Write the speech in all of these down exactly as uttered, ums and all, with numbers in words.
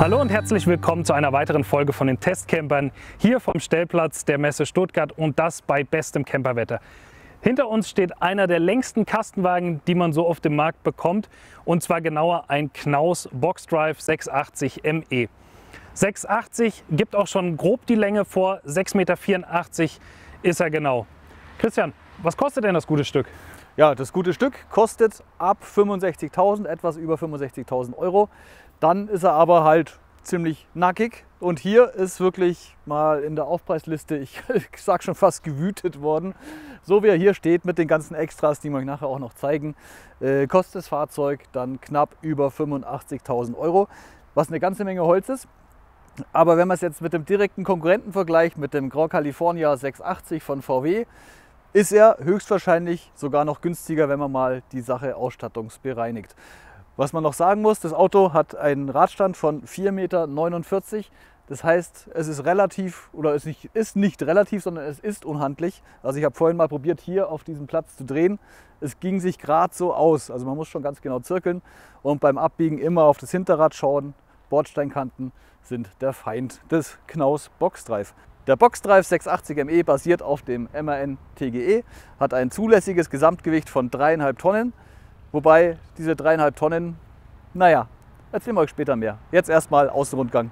Hallo und herzlich willkommen zu einer weiteren Folge von den Testcampern hier vom Stellplatz der Messe Stuttgart und das bei bestem Camperwetter. Hinter uns steht einer der längsten Kastenwagen, die man so auf dem Markt bekommt, und zwar genauer ein Knaus Boxdrive sechshundertachtzig M E. sechshundertachtzig gibt auch schon grob die Länge vor, sechs Komma vierundachtzig Meter ist er genau. Christian, was kostet denn das gute Stück? Ja, das gute Stück kostet ab fünfundsechzigtausend, etwas über fünfundsechzigtausend Euro. Dann ist er aber halt ziemlich nackig und hier ist wirklich mal in der Aufpreisliste, ich sag schon fast gewütet worden. So wie er hier steht mit den ganzen Extras, die wir euch nachher auch noch zeigen, äh, kostet das Fahrzeug dann knapp über fünfundachtzigtausend Euro, was eine ganze Menge Holz ist. Aber wenn man es jetzt mit dem direkten Konkurrenten vergleicht, mit dem Grand California sechshundertachtzig von V W, ist er höchstwahrscheinlich sogar noch günstiger, wenn man mal die Sache ausstattungsbereinigt. Was man noch sagen muss, das Auto hat einen Radstand von vier Komma neunundvierzig Meter. Das heißt, es ist relativ, oder es nicht, ist nicht relativ, sondern es ist unhandlich. Also ich habe vorhin mal probiert, hier auf diesem Platz zu drehen. Es ging sich gerade so aus. Also man muss schon ganz genau zirkeln und beim Abbiegen immer auf das Hinterrad schauen. Bordsteinkanten sind der Feind des Knaus Boxdrive. Der Boxdrive sechshundertachtzig M E basiert auf dem M A N T G E, hat ein zulässiges Gesamtgewicht von dreieinhalb Tonnen. Wobei diese dreieinhalb Tonnen, naja, erzählen wir euch später mehr. Jetzt erstmal Außenrundgang.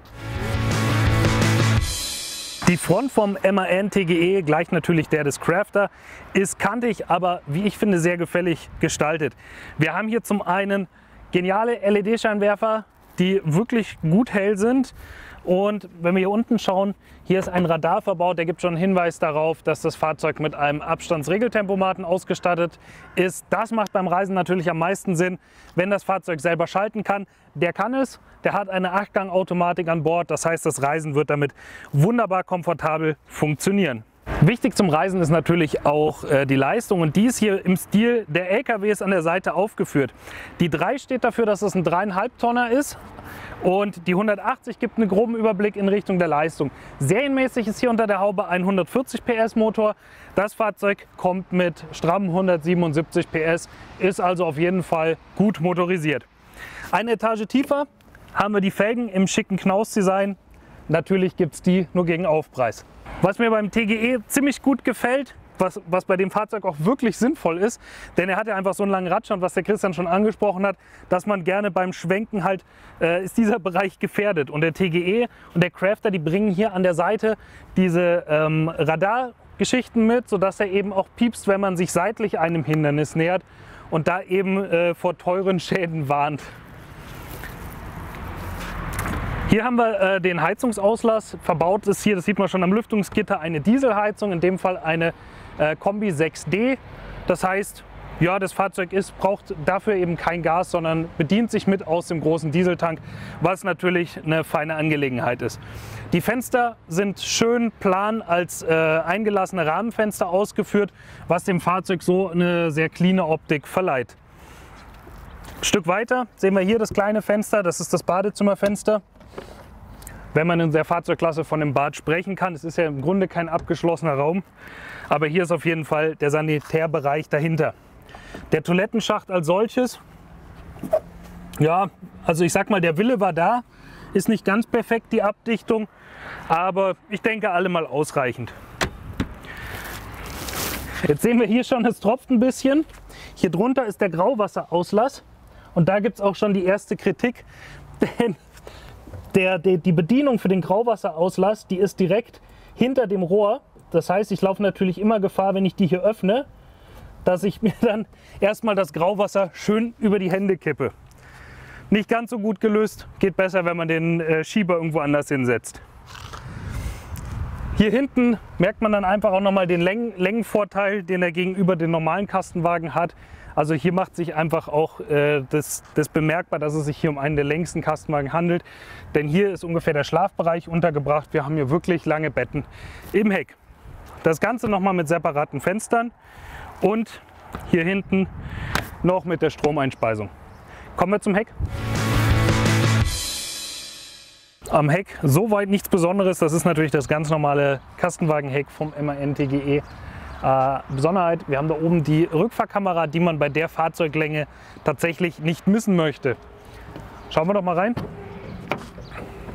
Die Front vom M A N T G E, gleich natürlich der des Crafter, ist kantig, aber wie ich finde sehr gefällig gestaltet. Wir haben hier zum einen geniale L E D-Scheinwerfer, die wirklich gut hell sind. Und wenn wir hier unten schauen, hier ist ein Radar verbaut, der gibt schon einen Hinweis darauf, dass das Fahrzeug mit einem Abstandsregeltempomaten ausgestattet ist. Das macht beim Reisen natürlich am meisten Sinn, wenn das Fahrzeug selber schalten kann. Der kann es, der hat eine acht-Gang-Automatik an Bord, das heißt, das Reisen wird damit wunderbar komfortabel funktionieren. Wichtig zum Reisen ist natürlich auch äh, die Leistung, und die ist hier im Stil der L K Ws an der Seite aufgeführt. Die drei steht dafür, dass es ein dreieinhalb Tonner ist. Und die hundertachtzig gibt einen groben Überblick in Richtung der Leistung. Serienmäßig ist hier unter der Haube ein hundertvierzig P S Motor. Das Fahrzeug kommt mit strammen hundertsiebenundsiebzig P S, ist also auf jeden Fall gut motorisiert. Eine Etage tiefer haben wir die Felgen im schicken Knaus-Design. Natürlich gibt es die nur gegen Aufpreis. Was mir beim T G E ziemlich gut gefällt, Was, was bei dem Fahrzeug auch wirklich sinnvoll ist, denn er hat ja einfach so einen langen Radstand, was der Christian schon angesprochen hat, dass man gerne beim Schwenken halt, äh, ist dieser Bereich gefährdet. Und der T G E und der Crafter, die bringen hier an der Seite diese ähm, Radargeschichten mit, sodass er eben auch piepst, wenn man sich seitlich einem Hindernis nähert und da eben äh, vor teuren Schäden warnt. Hier haben wir äh, den Heizungsauslass. Verbaut ist hier, das sieht man schon am Lüftungsgitter, eine Dieselheizung, in dem Fall eine äh, Kombi sechs D. Das heißt, ja, das Fahrzeug ist, braucht dafür eben kein Gas, sondern bedient sich mit aus dem großen Dieseltank, was natürlich eine feine Angelegenheit ist. Die Fenster sind schön plan als äh, eingelassene Rahmenfenster ausgeführt, was dem Fahrzeug so eine sehr cleane Optik verleiht. Ein Stück weiter sehen wir hier das kleine Fenster, das ist das Badezimmerfenster. Wenn man in der Fahrzeugklasse von dem Bad sprechen kann. Es ist ja im Grunde kein abgeschlossener Raum, aber hier ist auf jeden Fall der Sanitärbereich dahinter. Der Toilettenschacht als solches, ja, also ich sag mal, der Wille war da, ist nicht ganz perfekt die Abdichtung, aber ich denke allemal ausreichend. Jetzt sehen wir hier schon, es tropft ein bisschen. Hier drunter ist der Grauwasserauslass und da gibt es auch schon die erste Kritik, denn Der, der, die Bedienung für den Grauwasserauslass, die ist direkt hinter dem Rohr. Das heißt, ich laufe natürlich immer Gefahr, wenn ich die hier öffne, dass ich mir dann erstmal das Grauwasser schön über die Hände kippe. Nicht ganz so gut gelöst, geht besser, wenn man den äh, Schieber irgendwo anders hinsetzt. Hier hinten merkt man dann einfach auch nochmal den Längen, Längenvorteil, den er gegenüber den normalen Kastenwagen hat. Also hier macht sich einfach auch äh, das, das bemerkbar, dass es sich hier um einen der längsten Kastenwagen handelt. Denn hier ist ungefähr der Schlafbereich untergebracht. Wir haben hier wirklich lange Betten im Heck. Das Ganze nochmal mit separaten Fenstern und hier hinten noch mit der Stromeinspeisung. Kommen wir zum Heck. Am Heck soweit nichts Besonderes. Das ist natürlich das ganz normale Kastenwagenheck vom M A N T G E. Äh, Besonderheit, wir haben da oben die Rückfahrkamera, die man bei der Fahrzeuglänge tatsächlich nicht missen möchte. Schauen wir doch mal rein.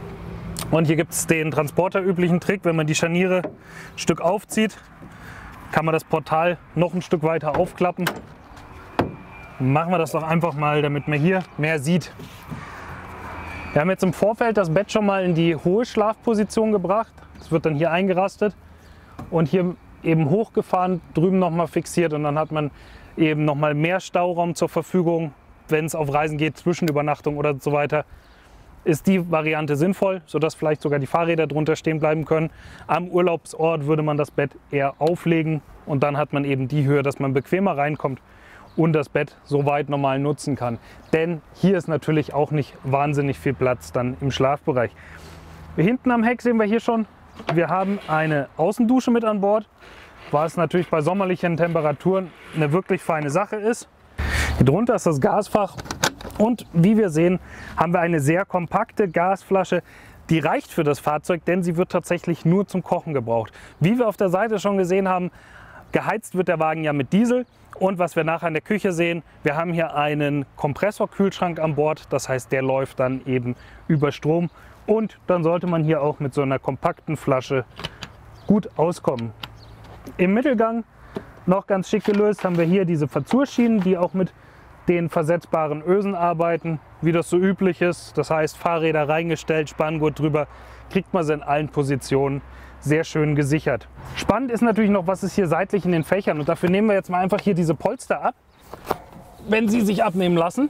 Und hier gibt es den transporterüblichen Trick, wenn man die Scharniere ein Stück aufzieht, kann man das Portal noch ein Stück weiter aufklappen. Machen wir das doch einfach mal, damit man hier mehr sieht. Wir haben jetzt im Vorfeld das Bett schon mal in die hohe Schlafposition gebracht. Es wird dann hier eingerastet und hier eben hochgefahren, drüben nochmal fixiert, und dann hat man eben nochmal mehr Stauraum zur Verfügung, wenn es auf Reisen geht, Zwischenübernachtung oder so weiter. Ist die Variante sinnvoll, sodass vielleicht sogar die Fahrräder drunter stehen bleiben können. Am Urlaubsort würde man das Bett eher auflegen und dann hat man eben die Höhe, dass man bequemer reinkommt und das Bett so weit normal nutzen kann. Denn hier ist natürlich auch nicht wahnsinnig viel Platz dann im Schlafbereich. Hinten am Heck sehen wir hier schon, wir haben eine Außendusche mit an Bord, was natürlich bei sommerlichen Temperaturen eine wirklich feine Sache ist. Hier drunter ist das Gasfach und wie wir sehen, haben wir eine sehr kompakte Gasflasche, die reicht für das Fahrzeug, denn sie wird tatsächlich nur zum Kochen gebraucht. Wie wir auf der Seite schon gesehen haben, geheizt wird der Wagen ja mit Diesel. Und was wir nachher in der Küche sehen, wir haben hier einen Kompressorkühlschrank an Bord, das heißt, der läuft dann eben über Strom. Und dann sollte man hier auch mit so einer kompakten Flasche gut auskommen. Im Mittelgang, noch ganz schick gelöst, haben wir hier diese Verzursschienen, die auch mit den versetzbaren Ösen arbeiten, wie das so üblich ist. Das heißt, Fahrräder reingestellt, Spanngurt drüber, kriegt man sie in allen Positionen sehr schön gesichert. Spannend ist natürlich noch, was ist hier seitlich in den Fächern, und dafür nehmen wir jetzt mal einfach hier diese Polster ab, wenn sie sich abnehmen lassen,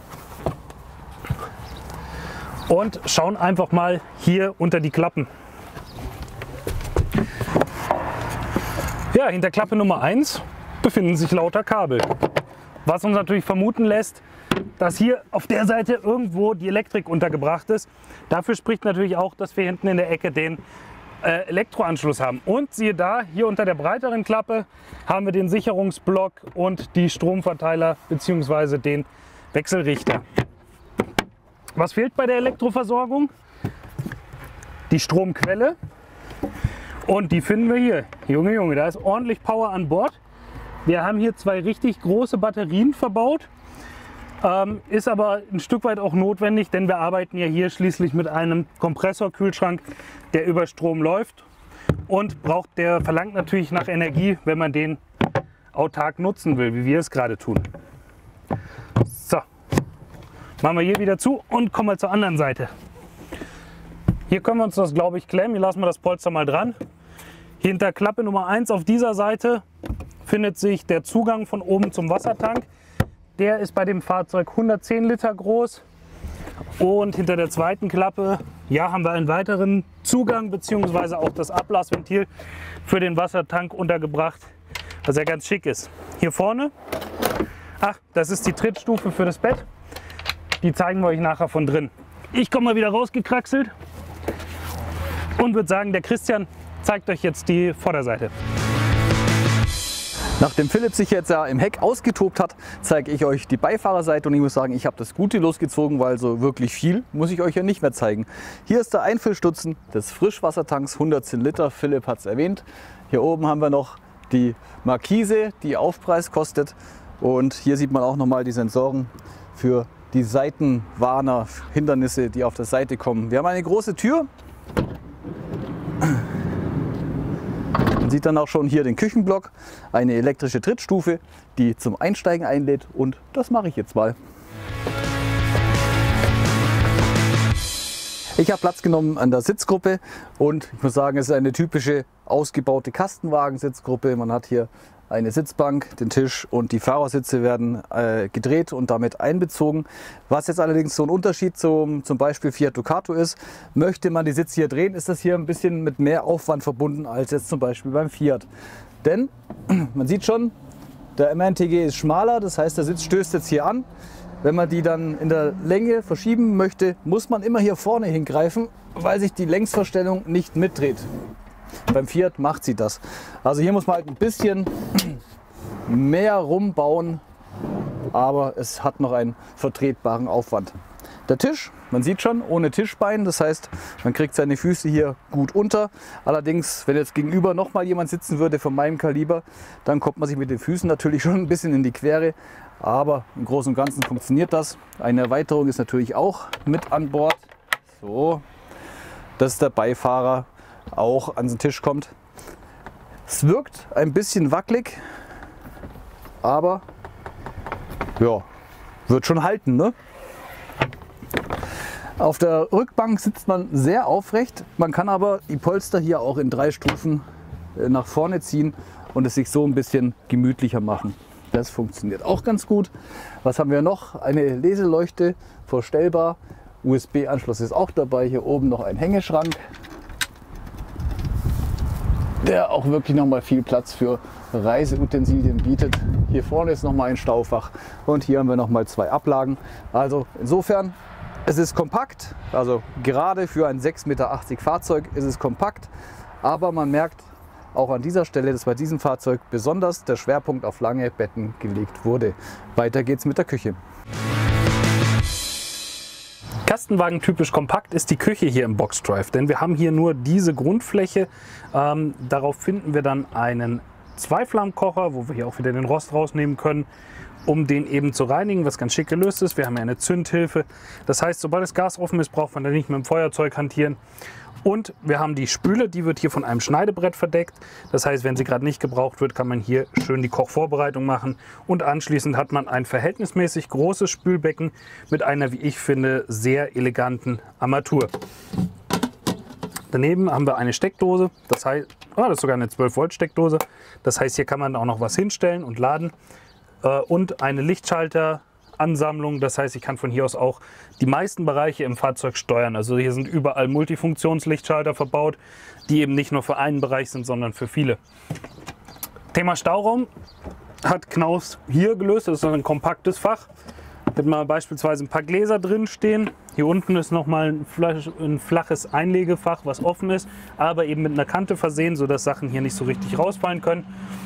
und schauen einfach mal hier unter die Klappen. Ja, hinter Klappe Nummer eins befinden sich lauter Kabel, was uns natürlich vermuten lässt, dass hier auf der Seite irgendwo die Elektrik untergebracht ist. Dafür spricht natürlich auch, dass wir hinten in der Ecke den äh, Elektroanschluss haben. Und siehe da, hier unter der breiteren Klappe haben wir den Sicherungsblock und die Stromverteiler bzw. den Wechselrichter. Was fehlt bei der Elektroversorgung? Die Stromquelle. Und die finden wir hier. Junge, Junge, da ist ordentlich Power an Bord. Wir haben hier zwei richtig große Batterien verbaut. Ähm, ist aber ein Stück weit auch notwendig, denn wir arbeiten ja hier schließlich mit einem Kompressorkühlschrank, der über Strom läuft und braucht, der verlangt natürlich nach Energie, wenn man den autark nutzen will, wie wir es gerade tun. So, machen wir hier wieder zu und kommen wir zur anderen Seite. Hier können wir uns das, glaube ich, klemmen. Hier lassen wir das Polster mal dran. Hinter Klappe Nummer eins auf dieser Seite findet sich der Zugang von oben zum Wassertank. Der ist bei dem Fahrzeug hundertzehn Liter groß. Und hinter der zweiten Klappe, ja, haben wir einen weiteren Zugang bzw. auch das Ablassventil für den Wassertank untergebracht, was ja ganz schick ist. Hier vorne, ach, das ist die Trittstufe für das Bett. Die zeigen wir euch nachher von drin. Ich komme mal wieder rausgekraxelt und würde sagen, der Christian zeigt euch jetzt die Vorderseite. Nachdem Philipp sich jetzt ja im Heck ausgetobt hat, zeige ich euch die Beifahrerseite, und ich muss sagen, ich habe das Gute losgezogen, weil so wirklich viel muss ich euch ja nicht mehr zeigen. Hier ist der Einfüllstutzen des Frischwassertanks, hundertzehn Liter, Philipp hat es erwähnt. Hier oben haben wir noch die Markise, die Aufpreis kostet, und hier sieht man auch nochmal die Sensoren für die Seitenwarner, Hindernisse, die auf der Seite kommen. Wir haben eine große Tür. Man sieht dann auch schon hier den Küchenblock, eine elektrische Trittstufe, die zum Einsteigen einlädt, und das mache ich jetzt mal. Ich habe Platz genommen an der Sitzgruppe, und ich muss sagen, es ist eine typische ausgebaute Kastenwagen-Sitzgruppe. Man hat hier eine Sitzbank, den Tisch, und die Fahrersitze werden äh, gedreht und damit einbezogen. Was jetzt allerdings so ein Unterschied zum, zum Beispiel Fiat Ducato ist, möchte man die Sitze hier drehen, ist das hier ein bisschen mit mehr Aufwand verbunden als jetzt zum Beispiel beim Fiat. Denn man sieht schon, der M A N T G ist schmaler, das heißt, der Sitz stößt jetzt hier an. Wenn man die dann in der Länge verschieben möchte, muss man immer hier vorne hingreifen, weil sich die Längsverstellung nicht mitdreht. Beim Fiat macht sie das. Also hier muss man halt ein bisschen mehr rumbauen, aber es hat noch einen vertretbaren Aufwand. Der Tisch, man sieht schon, ohne Tischbein, das heißt, man kriegt seine Füße hier gut unter. Allerdings, wenn jetzt gegenüber noch mal jemand sitzen würde von meinem Kaliber, dann kommt man sich mit den Füßen natürlich schon ein bisschen in die Quere. Aber im Großen und Ganzen funktioniert das. Eine Erweiterung ist natürlich auch mit an Bord. So. dass der Beifahrer auch an den Tisch kommt. Es wirkt ein bisschen wackelig, aber ja, wird schon halten, ne? Auf der Rückbank sitzt man sehr aufrecht. Man kann aber die Polster hier auch in drei Stufen nach vorne ziehen und es sich so ein bisschen gemütlicher machen. Das funktioniert auch ganz gut. Was haben wir noch? Eine Leseleuchte, vorstellbar. U S B-Anschluss ist auch dabei. Hier oben noch ein Hängeschrank, der auch wirklich noch mal viel Platz für Reiseutensilien bietet. Hier vorne ist noch mal ein Staufach und hier haben wir noch mal zwei Ablagen. Also insofern, es ist kompakt. Also gerade für ein sechs Meter achtzig Fahrzeug ist es kompakt. Aber man merkt auch an dieser Stelle, dass bei diesem Fahrzeug besonders der Schwerpunkt auf lange Betten gelegt wurde. Weiter geht's mit der Küche. Kastenwagen typisch kompakt ist die Küche hier im Boxdrive, denn wir haben hier nur diese Grundfläche. Ähm, darauf finden wir dann einen Zweiflammenkocher, wo wir hier auch wieder den Rost rausnehmen können, um den eben zu reinigen, was ganz schick gelöst ist. Wir haben ja eine Zündhilfe. Das heißt, sobald das Gas offen ist, braucht man dann nicht mit dem Feuerzeug hantieren. Und wir haben die Spüle, die wird hier von einem Schneidebrett verdeckt. Das heißt, wenn sie gerade nicht gebraucht wird, kann man hier schön die Kochvorbereitung machen. Und anschließend hat man ein verhältnismäßig großes Spülbecken mit einer, wie ich finde, sehr eleganten Armatur. Daneben haben wir eine Steckdose, das heißt, oh, das ist sogar eine zwölf Volt Steckdose. Das heißt, hier kann man auch noch was hinstellen und laden. Und eine Lichtschalteransammlung, das heißt, ich kann von hier aus auch die meisten Bereiche im Fahrzeug steuern. Also hier sind überall Multifunktionslichtschalter verbaut, die eben nicht nur für einen Bereich sind, sondern für viele. Thema Stauraum hat Knaus hier gelöst. Das ist ein kompaktes Fach. Hier hat man beispielsweise ein paar Gläser drin stehen. Hier unten ist nochmal ein, ein flaches Einlegefach, was offen ist, aber eben mit einer Kante versehen, sodass Sachen hier nicht so richtig rausfallen können.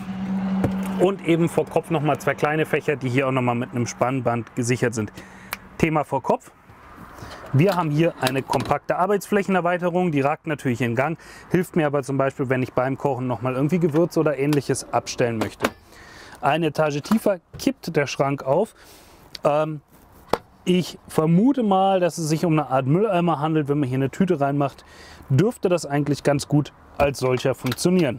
Und eben vor Kopf nochmal zwei kleine Fächer, die hier auch nochmal mit einem Spannband gesichert sind. Thema vor Kopf. Wir haben hier eine kompakte Arbeitsflächenerweiterung, die ragt natürlich in Gang, hilft mir aber zum Beispiel, wenn ich beim Kochen nochmal irgendwie Gewürze oder ähnliches abstellen möchte. Eine Etage tiefer kippt der Schrank auf. Ähm, ich vermute mal, dass es sich um eine Art Mülleimer handelt. Wenn man hier eine Tüte reinmacht, dürfte das eigentlich ganz gut als solcher funktionieren.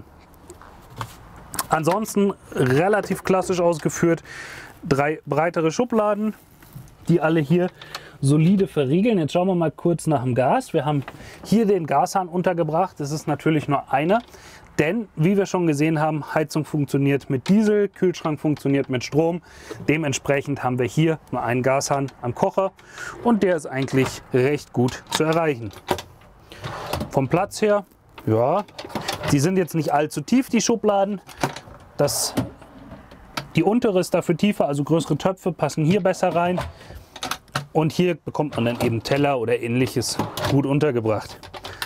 Ansonsten relativ klassisch ausgeführt, drei breitere Schubladen, die alle hier solide verriegeln. Jetzt schauen wir mal kurz nach dem Gas. Wir haben hier den Gashahn untergebracht. Das ist natürlich nur einer, denn wie wir schon gesehen haben, Heizung funktioniert mit Diesel, Kühlschrank funktioniert mit Strom. Dementsprechend haben wir hier nur einen Gashahn am Kocher und der ist eigentlich recht gut zu erreichen. Vom Platz her, ja, die sind jetzt nicht allzu tief, die Schubladen. Das, die untere ist dafür tiefer, also größere Töpfe passen hier besser rein. Und hier bekommt man dann eben Teller oder ähnliches gut untergebracht.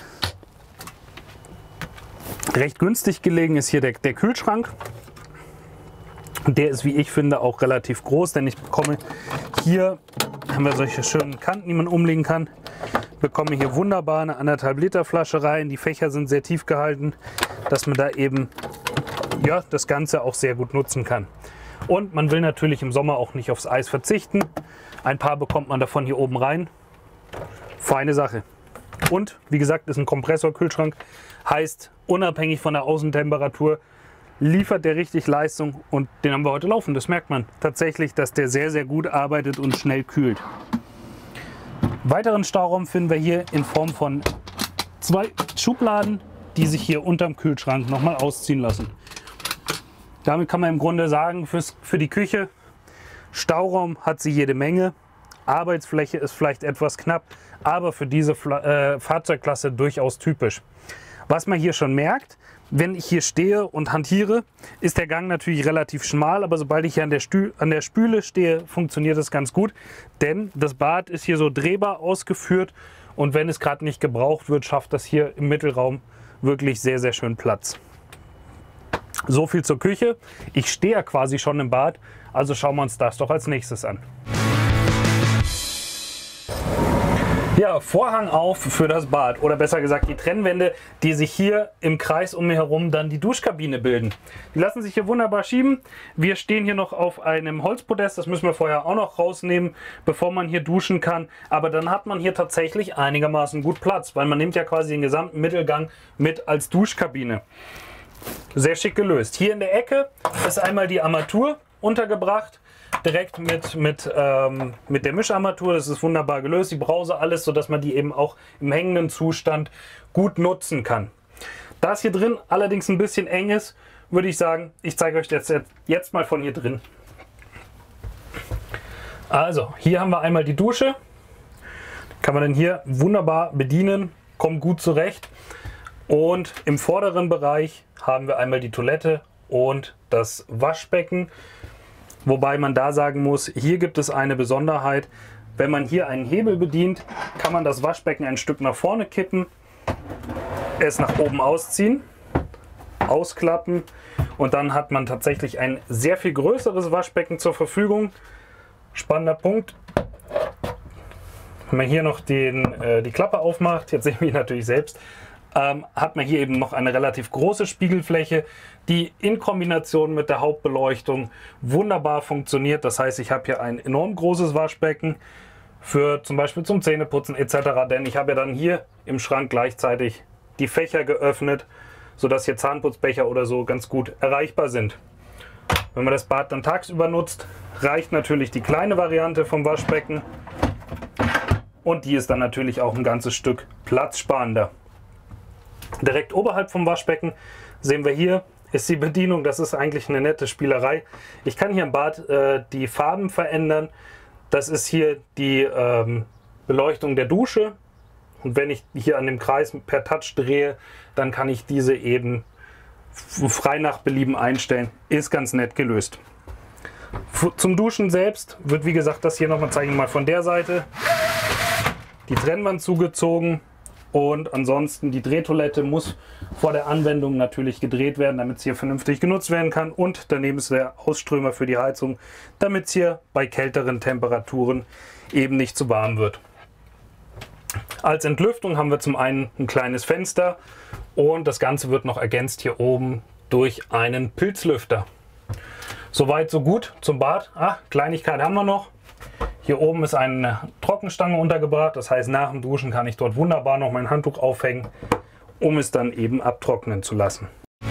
Recht günstig gelegen ist hier der, der Kühlschrank. Der ist, wie ich finde, auch relativ groß, denn ich bekomme hier, haben wir solche schönen Kanten, die man umlegen kann. Ich bekomme hier wunderbar eine anderthalb Liter Flasche rein. Die Fächer sind sehr tief gehalten, dass man da eben ja, das Ganze auch sehr gut nutzen kann. Und man will natürlich im Sommer auch nicht aufs Eis verzichten. Ein paar bekommt man davon hier oben rein. Feine Sache. Und wie gesagt, ist ein Kompressorkühlschrank. Heißt, unabhängig von der Außentemperatur liefert der richtig Leistung. Und den haben wir heute laufen. Das merkt man tatsächlich, dass der sehr, sehr gut arbeitet und schnell kühlt. Weiteren Stauraum finden wir hier in Form von zwei Schubladen, die sich hier unterm Kühlschrank nochmal ausziehen lassen. Damit kann man im Grunde sagen, fürs, für die Küche, Stauraum hat sie jede Menge, Arbeitsfläche ist vielleicht etwas knapp, aber für diese äh, Fahrzeugklasse durchaus typisch. Was man hier schon merkt, wenn ich hier stehe und hantiere, ist der Gang natürlich relativ schmal, aber sobald ich hier an der, Stü an der Spüle stehe, funktioniert das ganz gut, denn das Bad ist hier so drehbar ausgeführt und wenn es gerade nicht gebraucht wird, schafft das hier im Mittelraum wirklich sehr, sehr schön Platz. So viel zur Küche. Ich stehe ja quasi schon im Bad, also schauen wir uns das doch als nächstes an. Ja, Vorhang auf für das Bad oder besser gesagt die Trennwände, die sich hier im Kreis um mir herum dann die Duschkabine bilden. Die lassen sich hier wunderbar schieben. Wir stehen hier noch auf einem Holzpodest, das müssen wir vorher auch noch rausnehmen, bevor man hier duschen kann. Aber dann hat man hier tatsächlich einigermaßen gut Platz, weil man nimmt ja quasi den gesamten Mittelgang mit als Duschkabine. Sehr schick gelöst. Hier in der Ecke ist einmal die Armatur untergebracht. Direkt mit, mit, ähm, mit der Mischarmatur, das ist wunderbar gelöst, die Brause, alles, sodass man die eben auch im hängenden Zustand gut nutzen kann. Da es hier drin allerdings ein bisschen eng ist, würde ich sagen, ich zeige euch jetzt, jetzt mal von hier drin. Also, hier haben wir einmal die Dusche, kann man dann hier wunderbar bedienen, kommt gut zurecht. Und im vorderen Bereich haben wir einmal die Toilette und das Waschbecken. Wobei man da sagen muss, hier gibt es eine Besonderheit. Wenn man hier einen Hebel bedient, kann man das Waschbecken ein Stück nach vorne kippen, es nach oben ausziehen, ausklappen und dann hat man tatsächlich ein sehr viel größeres Waschbecken zur Verfügung. Spannender Punkt. Wenn man hier noch den, äh, die Klappe aufmacht, jetzt sehen wir ihn natürlich selbst, Ähm, hat man hier eben noch eine relativ große Spiegelfläche, die in Kombination mit der Hauptbeleuchtung wunderbar funktioniert. Das heißt, ich habe hier ein enorm großes Waschbecken für zum Beispiel zum Zähneputzen et cetera. Denn ich habe ja dann hier im Schrank gleichzeitig die Fächer geöffnet, sodass hier Zahnputzbecher oder so ganz gut erreichbar sind. Wenn man das Bad dann tagsüber nutzt, reicht natürlich die kleine Variante vom Waschbecken und die ist dann natürlich auch ein ganzes Stück platzsparender. Direkt oberhalb vom Waschbecken sehen wir hier ist die Bedienung. Das ist eigentlich eine nette Spielerei. Ich kann hier im Bad äh, die Farben verändern. Das ist hier die ähm, Beleuchtung der Dusche. Und wenn ich hier an dem Kreis per Touch drehe, dann kann ich diese eben frei nach Belieben einstellen. Ist ganz nett gelöst. Zum Duschen selbst wird, wie gesagt, das hier nochmal zeigen, mal von der Seite. Die Trennwand zugezogen. Und ansonsten die Drehtoilette muss vor der Anwendung natürlich gedreht werden, damit es hier vernünftig genutzt werden kann. Und daneben ist der Ausströmer für die Heizung, damit es hier bei kälteren Temperaturen eben nicht zu warm wird. Als Entlüftung haben wir zum einen ein kleines Fenster und das Ganze wird noch ergänzt hier oben durch einen Pilzlüfter. Soweit so gut zum Bad. Ah, Kleinigkeit haben wir noch. Hier oben ist eine Trockenstange untergebracht, das heißt, nach dem Duschen kann ich dort wunderbar noch mein Handtuch aufhängen, um es dann eben abtrocknen zu lassen.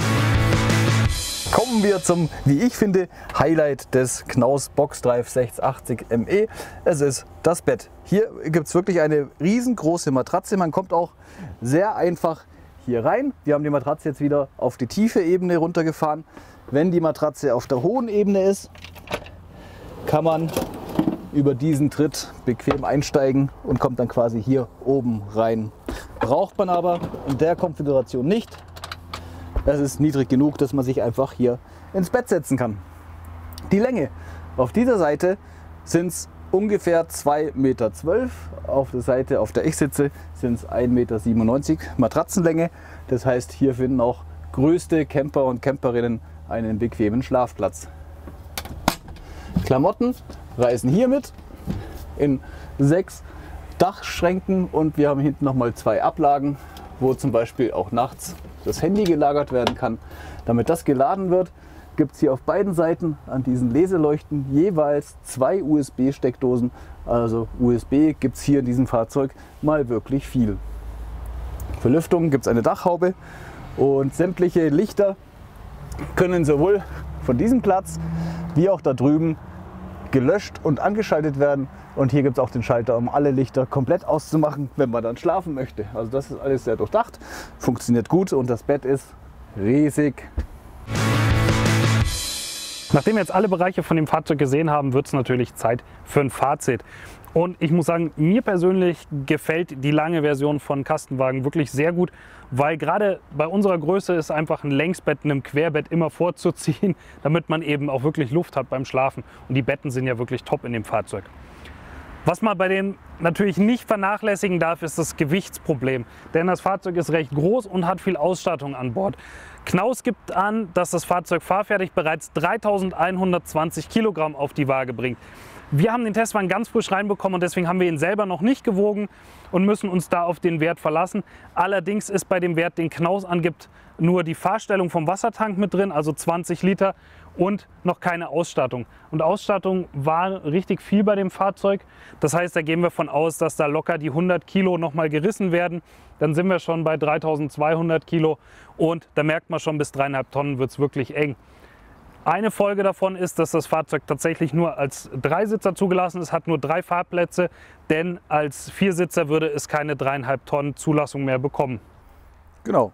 Kommen wir zum, wie ich finde, Highlight des Knaus Boxdrive sechs achtzig M E. Es ist das Bett. Hier gibt es wirklich eine riesengroße Matratze. Man kommt auch sehr einfach hier rein. Wir haben die Matratze jetzt wieder auf die tiefe Ebene runtergefahren. Wenn die Matratze auf der hohen Ebene ist, kann man über diesen Tritt bequem einsteigen und kommt dann quasi hier oben rein. Braucht man aber in der Konfiguration nicht. Es ist niedrig genug, dass man sich einfach hier ins Bett setzen kann. Die Länge auf dieser Seite sind es ungefähr zwei Meter zwölf. Auf der Seite, auf der ich sitze, sind es ein Meter siebenundneunzig Matratzenlänge. Das heißt, hier finden auch größte Camper und Camperinnen einen bequemen Schlafplatz. Klamotten reisen hier mit in sechs Dachschränken und wir haben hinten noch mal zwei Ablagen, wo zum Beispiel auch nachts das Handy gelagert werden kann. Damit das geladen wird, gibt es hier auf beiden Seiten an diesen Leseleuchten jeweils zwei U S B-Steckdosen. Also U S B gibt es hier in diesem Fahrzeug mal wirklich viel. Für Lüftung gibt es eine Dachhaube und sämtliche Lichter können sowohl von diesem Platz wie auch da drüben gelöscht und angeschaltet werden. Und hier gibt es auch den Schalter, um alle Lichter komplett auszumachen, wenn man dann schlafen möchte. Also das ist alles sehr durchdacht, funktioniert gut und das Bett ist riesig. Nachdem wir jetzt alle Bereiche von dem Fahrzeug gesehen haben, wird es natürlich Zeit für ein Fazit. Und ich muss sagen, mir persönlich gefällt die lange Version von Kastenwagen wirklich sehr gut, weil gerade bei unserer Größe ist einfach ein Längsbett einem Querbett immer vorzuziehen, damit man eben auch wirklich Luft hat beim Schlafen. Und die Betten sind ja wirklich top in dem Fahrzeug. Was man bei dem natürlich nicht vernachlässigen darf, ist das Gewichtsproblem. Denn das Fahrzeug ist recht groß und hat viel Ausstattung an Bord. Knaus gibt an, dass das Fahrzeug fahrfertig bereits dreitausendeinhundertzwanzig Kilogramm auf die Waage bringt. Wir haben den Testwagen ganz frisch reinbekommen und deswegen haben wir ihn selber noch nicht gewogen und müssen uns da auf den Wert verlassen. Allerdings ist bei dem Wert, den Knaus angibt, nur die Fahrstellung vom Wassertank mit drin, also zwanzig Liter, und noch keine Ausstattung. Und Ausstattung war richtig viel bei dem Fahrzeug. Das heißt, da gehen wir von aus, dass da locker die hundert Kilo nochmal gerissen werden. Dann sind wir schon bei dreitausendzweihundert Kilo und da merkt man schon, bis dreieinhalb Tonnen wird es wirklich eng. Eine Folge davon ist, dass das Fahrzeug tatsächlich nur als Dreisitzer zugelassen ist, hat nur drei Fahrplätze, denn als Viersitzer würde es keine dreieinhalb Tonnen Zulassung mehr bekommen. Genau.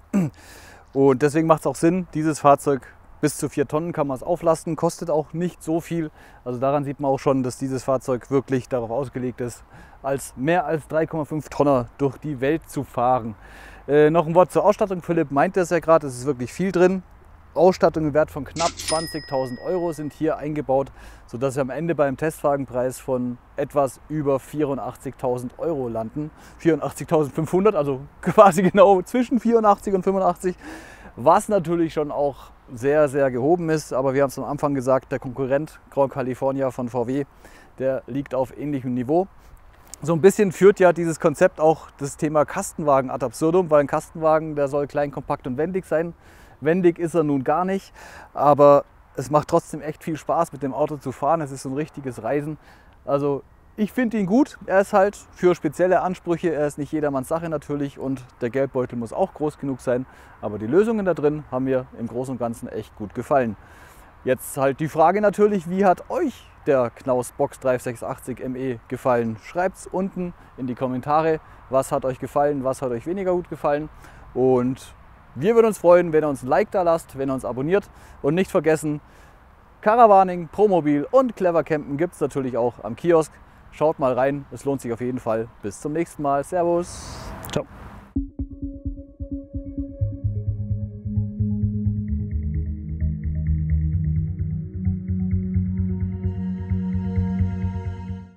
Und deswegen macht es auch Sinn, dieses Fahrzeug bis zu vier Tonnen kann man es auflasten, kostet auch nicht so viel. Also daran sieht man auch schon, dass dieses Fahrzeug wirklich darauf ausgelegt ist, als mehr als drei Komma fünf Tonner durch die Welt zu fahren. Äh, noch ein Wort zur Ausstattung. Philipp meinte es ja gerade, es ist wirklich viel drin. Ausstattung im Wert von knapp zwanzigtausend Euro sind hier eingebaut, sodass wir am Ende beim Testwagenpreis von etwas über vierundachtzigtausend Euro landen. vierundachtzigtausendfünfhundert, also quasi genau zwischen vierundachtzig und fünfundachtzig, was natürlich schon auch sehr, sehr gehoben ist. Aber wir haben es am Anfang gesagt, der Konkurrent Grand California von V W, der liegt auf ähnlichem Niveau. So ein bisschen führt ja dieses Konzept auch das Thema Kastenwagen ad absurdum, weil ein Kastenwagen, der soll klein, kompakt und wendig sein. Wendig ist er nun gar nicht, aber es macht trotzdem echt viel Spaß, mit dem Auto zu fahren. Es ist so ein richtiges Reisen. Also ich finde ihn gut. Er ist halt für spezielle Ansprüche, er ist nicht jedermanns Sache natürlich und der Geldbeutel muss auch groß genug sein. Aber die Lösungen da drin haben mir im Großen und Ganzen echt gut gefallen. Jetzt halt die Frage natürlich, wie hat euch der Knaus Box Drive sechshundertachtzig M E gefallen? Schreibt es unten in die Kommentare, was hat euch gefallen, was hat euch weniger gut gefallen. Und wir würden uns freuen, wenn ihr uns ein Like da lasst, wenn ihr uns abonniert. Und nicht vergessen, Caravaning, Promobil und Clever Campen gibt es natürlich auch am Kiosk. Schaut mal rein, es lohnt sich auf jeden Fall. Bis zum nächsten Mal. Servus. Ciao.